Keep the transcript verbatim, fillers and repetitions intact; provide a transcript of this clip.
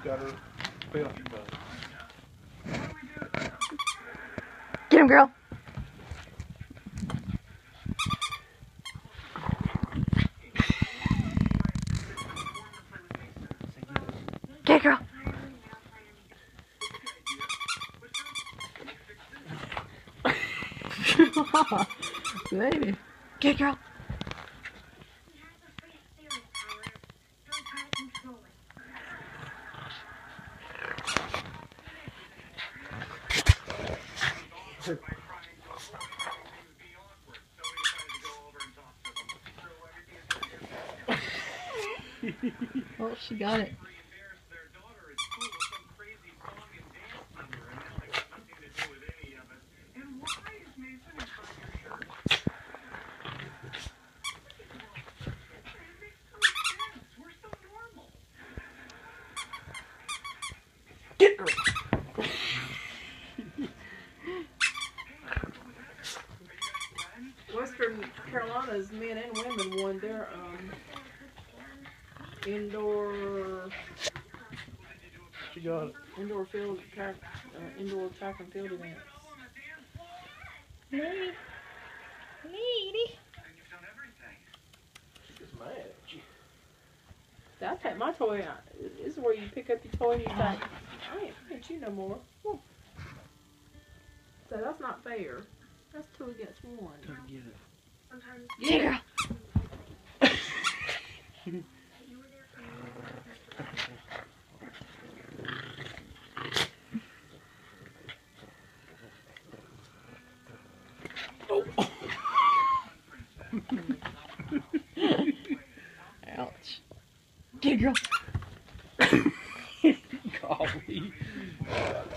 got her filter done. Get him, girl. Get it, girl. Baby. Get it, girl. Oh, she got it. Get her. Western Carolina's men and women won their um, indoor She got it. indoor field track uh, indoor track and field events. Lady. Lady. She's mad at you. So I take my toy out. This is where you pick up your toy and you say, I ain't pinch you no more. Woo. So that's not fair. That's two against one. Come get it. Get it, girl. Ouch. Get it, girl. Golly.